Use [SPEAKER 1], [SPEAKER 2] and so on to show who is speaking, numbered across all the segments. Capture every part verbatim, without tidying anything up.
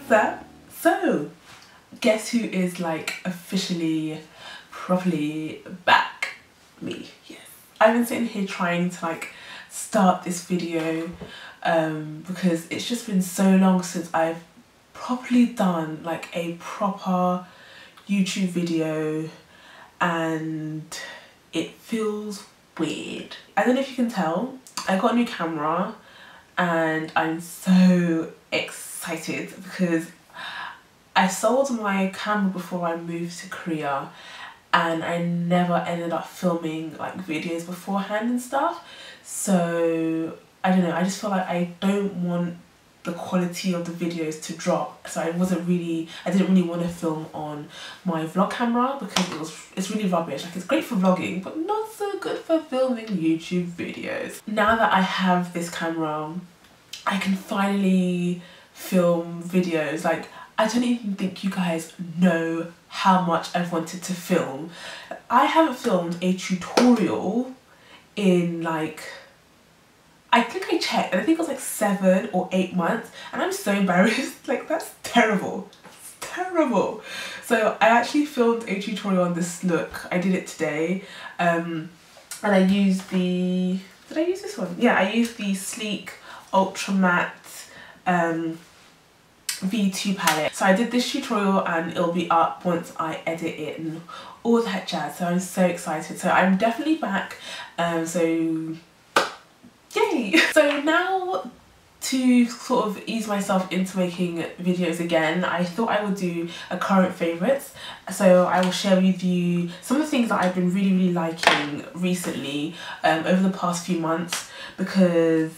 [SPEAKER 1] that? So, guess who is like officially, properly back? Me. Yes. I've been sitting here trying to like start this video um, because it's just been so long since I've properly done like a proper YouTube video, and it feels weird. I don't know if you can tell, I got a new camera and I'm so excited because I sold my camera before I moved to Korea and I never ended up filming like videos beforehand and stuff. So I don't know, I just feel like I don't want the quality of the videos to drop, so I wasn't really I didn't really want to film on my vlog camera because it was it's really rubbish. Like, it's great for vlogging but not so good for filming YouTube videos. Now that I have this camera, I can finally film videos. Like, I don't even think you guys know how much I've wanted to film. I haven't filmed a tutorial in like, I think I checked and I think it was like seven or eight months, and I'm so embarrassed. Like, that's terrible. It's terrible. So I actually filmed a tutorial on this look. I did it today, um, and I used the, did I use this one? Yeah, I used the Sleek Ultra Matte um, V two palette. So I did this tutorial and it'll be up once I edit it and all that jazz. So I'm so excited. So I'm definitely back. Um, so yay! So now, to sort of ease myself into making videos again, I thought I would do a current favourites. So I will share with you some of the things that I've been really really liking recently um, over the past few months, because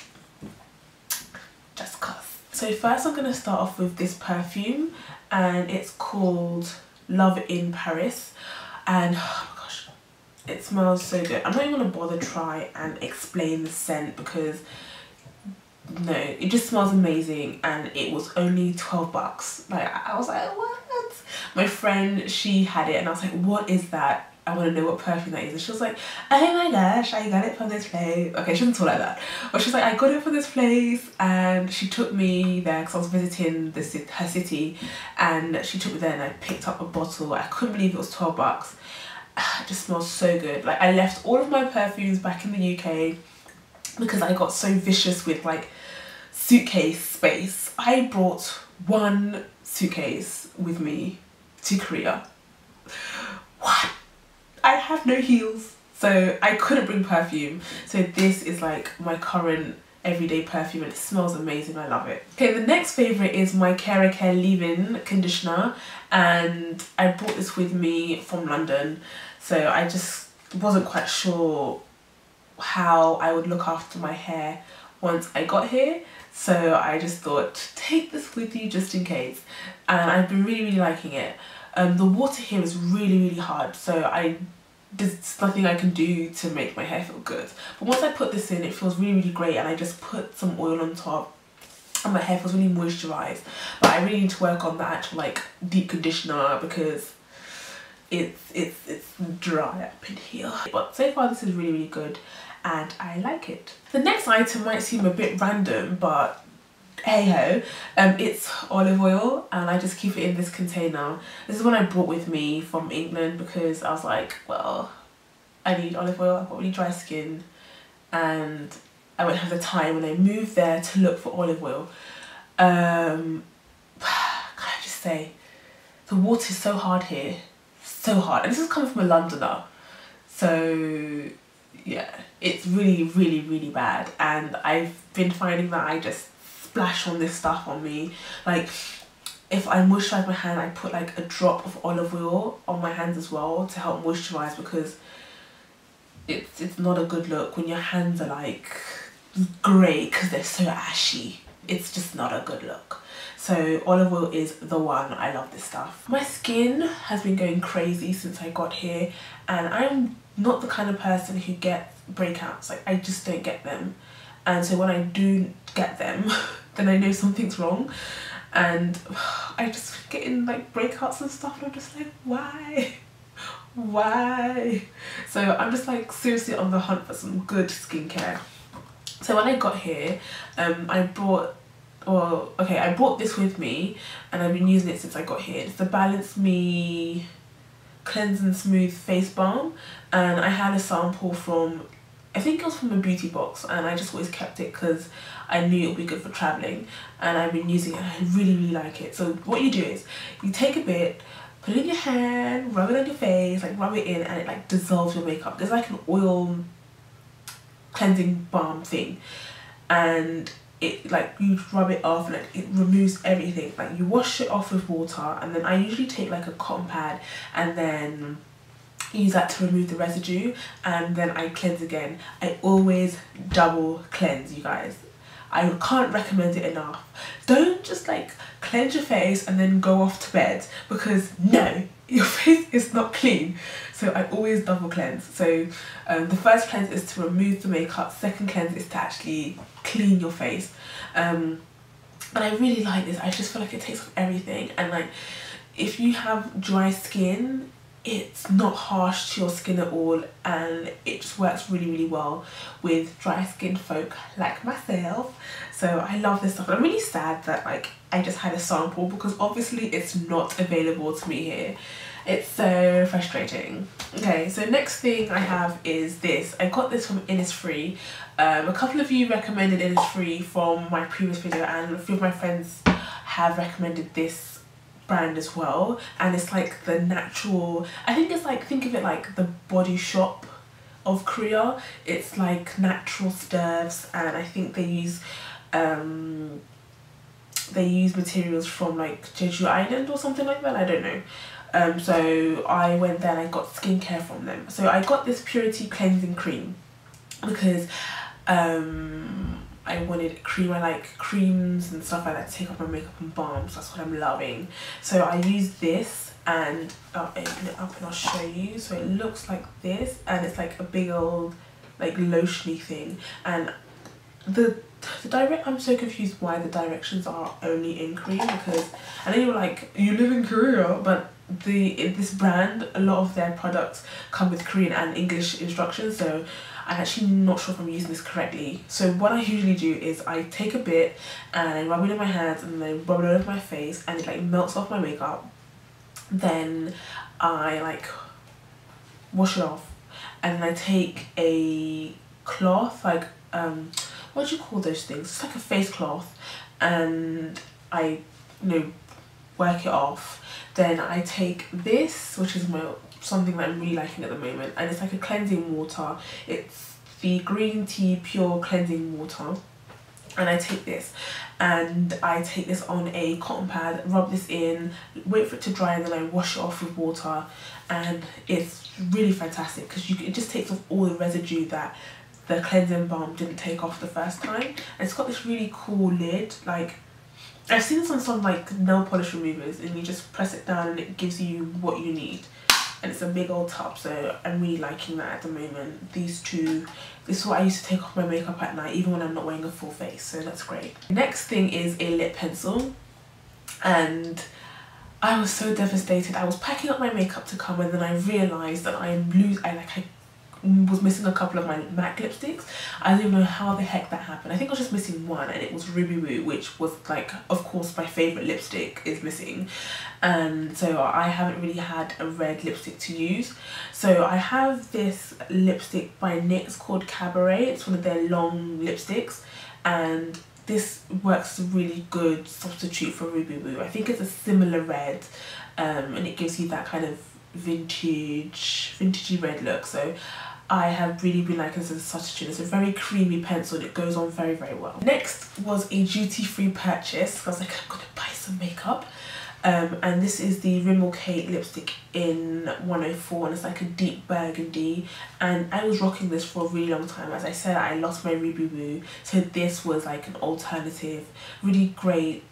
[SPEAKER 1] just cause. So first I'm going to start off with this perfume, and it's called Love in Paris, and oh my gosh, it smells so good. I'm not even going to bother try and explain the scent because no, it just smells amazing, and it was only twelve bucks. Like, I was like, what? My friend, she had it and I was like, what is that? I want to know what perfume that is. And she was like, oh my gosh, I got it from this place. Okay, she didn't talk like that, but she's like, I got it from this place, and she took me there because I was visiting the her city, and she took me there and I picked up a bottle. I couldn't believe it was twelve bucks. It just smells so good. Like, I left all of my perfumes back in the U K because I got so vicious with like suitcase space. I brought one suitcase with me to Korea. What? I have no heels, so I couldn't bring perfume. So this is like my current everyday perfume and it smells amazing. I love it. Okay, the next favourite is my Care Care leave-in conditioner, and I brought this with me from London. So I just wasn't quite sure how I would look after my hair once I got here. So I just thought, take this with you just in case. And I've been really, really liking it. Um, the water here is really, really hard. So I there's nothing I can do to make my hair feel good. But once I put this in, it feels really, really great. And I just put some oil on top and my hair feels really moisturised. But I really need to work on the actual like deep conditioner because it's, it's, it's dry up in here. But so far this is really, really good and I like it. The next item might seem a bit random, but hey ho, um, it's olive oil, and I just keep it in this container. This is one I brought with me from England because I was like, well, I need olive oil, I've got really dry skin and I won't have the time when I move there to look for olive oil. Um, can I just say, the water is so hard here, so hard, and this is coming from a Londoner, so yeah, it's really really really bad. And I've been finding that I just splash on this stuff on me. Like, if I moisturize my hand, I put like a drop of olive oil on my hands as well to help moisturize, because it's it's not a good look when your hands are like grey because they're so ashy. It's just not a good look. So olive oil is the one. I love this stuff. My skin has been going crazy since I got here, and I'm not the kind of person who gets breakouts. Like, I just don't get them. And so when I do get them, then I know something's wrong, and I just get in like breakouts and stuff, and I'm just like, why? Why? So I'm just like seriously on the hunt for some good skincare. So when I got here, um, I brought well, okay, I brought this with me and I've been using it since I got here. It's the Balance Me Cleanse and Smooth Face Balm, and I had a sample from, I think it was from a beauty box, and I just always kept it because I knew it would be good for travelling, and I've been using it and I really really like it. So what you do is you take a bit, put it in your hand, rub it on your face, like rub it in, and it like dissolves your makeup. There's like an oil cleansing balm thing, and it like you rub it off and like, it removes everything. Like you wash it off with water, and then I usually take like a cotton pad and then use that to remove the residue, and then I cleanse again. I always double cleanse, you guys. I can't recommend it enough. Don't just like cleanse your face and then go off to bed, because no, your face is not clean. So I always double cleanse. So um, the first cleanse is to remove the makeup, second cleanse is to actually clean your face. Um, and I really like this. I just feel like it takes off everything, and like if you have dry skin, it's not harsh to your skin at all, and it just works really really well with dry skin folk like myself. So I love this stuff. I'm really sad that like I just had a sample, because obviously it's not available to me here. It's so frustrating. Okay, so next thing I have is this. I got this from Innisfree. Um, a couple of you recommended Innisfree from my previous video, and a few of my friends have recommended this brand as well, and it's like the natural, I think it's like, think of it like the Body Shop of Korea. It's like natural stuffs, and I think they use um they use materials from like Jeju Island or something like that, I don't know. Um so I went there and I got skincare from them. So I got this Purity Cleansing Cream because um I wanted cream. I like creams and stuff like that to take off my makeup and balms. That's what I'm loving. So I use this, and I'll open it up and I'll show you. So it looks like this, and it's like a big old like lotiony thing. And the the direct I'm so confused why the directions are only in Korean, because I know you're like, you live in Korea, but the in this brand, a lot of their products come with Korean and English instructions, so I'm actually not sure if I'm using this correctly. So what I usually do is I take a bit and I rub it in my hands and then rub it over my face, and it like melts off my makeup. Then I like wash it off, and then I take a cloth, like um what do you call those things? It's like a face cloth, and I you know work it off. Then I take this, which is my something that I'm really liking at the moment, and it's like a cleansing water. It's the green tea pure cleansing water, and I take this and I take this on a cotton pad, rub this in, wait for it to dry, and then I wash it off with water, and it's really fantastic because you it just takes off all the residue that the cleansing balm didn't take off the first time. And it's got this really cool lid. Like I've seen this on some like nail polish removers, and you just press it down and it gives you what you need, and it's a big old tub. So I'm really liking that at the moment. These two, this is what I used to take off my makeup at night, even when I'm not wearing a full face, so that's great. Next thing is a lip pencil, and I was so devastated. I was packing up my makeup to come, and then I realised that I'm lose I like I was missing a couple of my MAC lipsticks. I don't even know how the heck that happened. I think I was just missing one, and it was Ruby Woo, which was like, of course, my favourite lipstick is missing. And so I haven't really had a red lipstick to use. So I have this lipstick by N Y X called Cabaret. It's one of their long lipsticks, and this works as a really good substitute for Ruby Woo. I think it's a similar red, um, and it gives you that kind of vintage, vintagey red look. So I have really been liking this as a substitute. It's a very creamy pencil and it goes on very very well. Next was a duty-free purchase. I was like, I'm gonna buy some makeup, um, and this is the Rimmel Kate lipstick in one oh four, and it's like a deep burgundy, and I was rocking this for a really long time. As I said, I lost my Ruby Woo, so this was like an alternative, really great,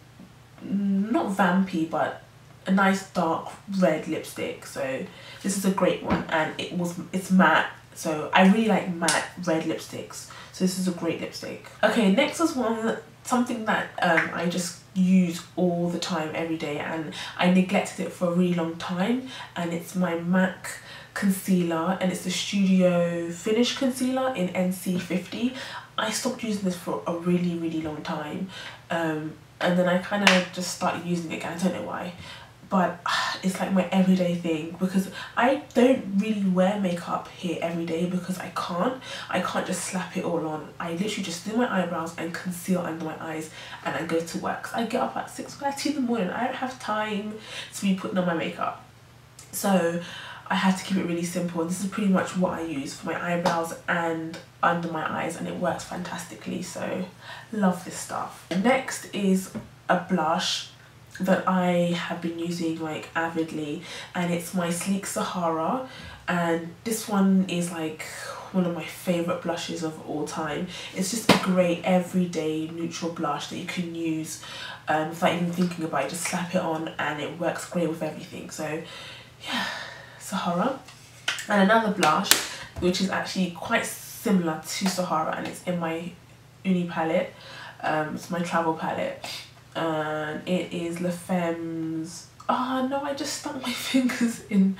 [SPEAKER 1] not vampy, but a nice dark red lipstick. So this is a great one, and it was it's matte, so I really like matte red lipsticks, so this is a great lipstick. Okay, next is one something that um, I just use all the time every day, and I neglected it for a really long time, and it's my MAC concealer, and it's the Studio Finish concealer in N C fifty. I stopped using this for a really really long time. Um, and then I kind of just started using it again. I don't know why, but it's like my everyday thing, because I don't really wear makeup here every day because I can't. I can't just slap it all on. I literally just do my eyebrows and conceal under my eyes, and I go to work. So I get up at six thirty in the morning. I don't have time to be putting on my makeup. So I had to keep it really simple, and this is pretty much what I use for my eyebrows and under my eyes, and it works fantastically. So love this stuff. Next is a blush that I have been using like avidly, and it's my Sleek Sahara, and this one is like one of my favorite blushes of all time. It's just a great everyday neutral blush that you can use um, without even thinking about it. Just slap it on and it works great with everything. So yeah, Sahara. And another blush which is actually quite similar to Sahara, and it's in my uni palette. Um, it's my travel palette, and it is La Femme's. Oh no, I just stuck my fingers in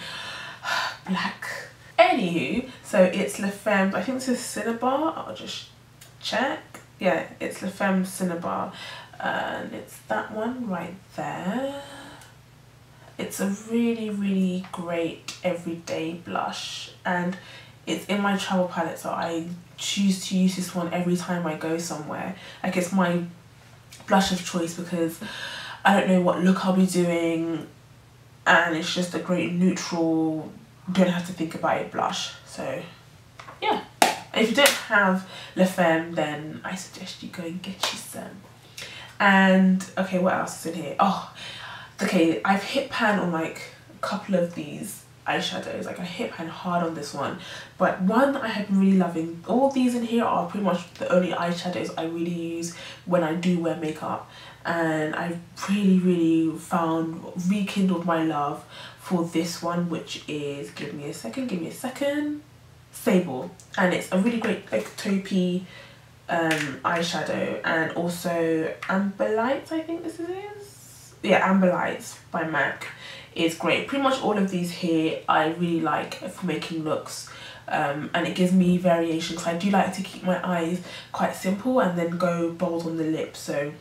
[SPEAKER 1] black. Anywho, so it's La Femme's, I think this is Cinnabar. I'll just check. Yeah, it's La Femme's Cinnabar, and it's that one right there. It's a really, really great everyday blush, and it's in my travel palette, so I choose to use this one every time I go somewhere. Like, it's my blush of choice because I don't know what look I'll be doing, and it's just a great neutral, don't have to think about it blush. So yeah, and if you don't have La Femme, then I suggest you go and get you some. And okay, what else is in here? Oh, okay, I've hit pan on like a couple of these eyeshadows. Like, I hit pan hard on this one, but one I have been really loving. All these in here are pretty much the only eyeshadows I really use when I do wear makeup, and I've really really found rekindled my love for this one, which is, give me a second give me a second Sable, and it's a really great like taupey um eyeshadow. And also Amber Lights, I think this is, yeah, Amber Lights by MAC is great. Pretty much all of these here I really like for making looks, um, and it gives me variation because I do like to keep my eyes quite simple and then go bold on the lips. So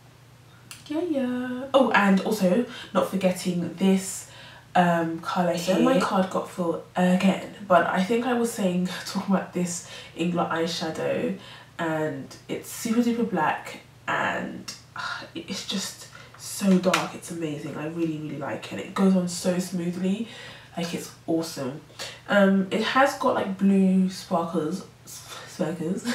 [SPEAKER 1] yeah, yeah. Oh, and also not forgetting this um colour here. So my card got full again, but I think I was saying, talking about this Ingler eyeshadow, and it's super duper black, and uh, it's just so dark. It's amazing. I really really like it. It goes on so smoothly, like it's awesome. Um it has got like blue sparkles sparkles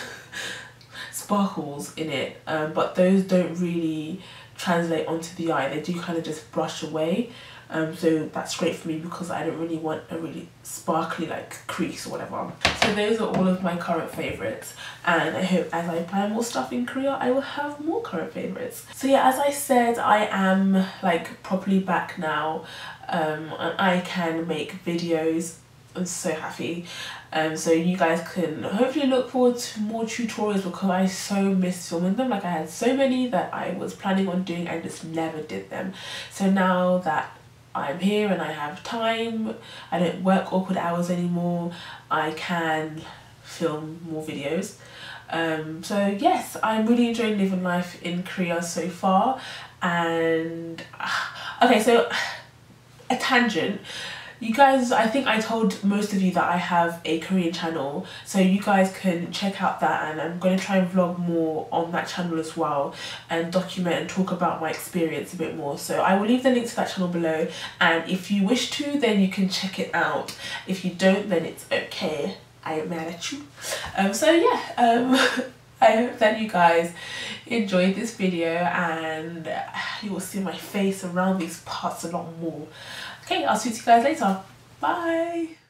[SPEAKER 1] sparkles in it, um but those don't really translate onto the eye. They do kind of just brush away, um so that's great for me because I don't really want a really sparkly like crease or whatever. So those are all of my current favorites, and I hope as I plan more stuff in Korea I will have more current favorites. So yeah, as I said, I am like properly back now, um and I can make videos. I'm so happy. Um so you guys can hopefully look forward to more tutorials because I so miss filming them. Like, I had so many that I was planning on doing and just never did them. So now that I'm here and I have time, I don't work awkward hours anymore, I can film more videos. Um so yes, I'm really enjoying living life in Korea so far. And okay, so a tangent. You guys, I think I told most of you that I have a Korean channel, so you guys can check out that, and I'm going to try and vlog more on that channel as well, and document and talk about my experience a bit more. So I will leave the link to that channel below, and if you wish to, then you can check it out. If you don't, then it's okay. I am mad at you. Um, so yeah, um, I hope that you guys enjoyed this video, and you will see my face around these parts a lot more. Okay, I'll see you guys later. Bye.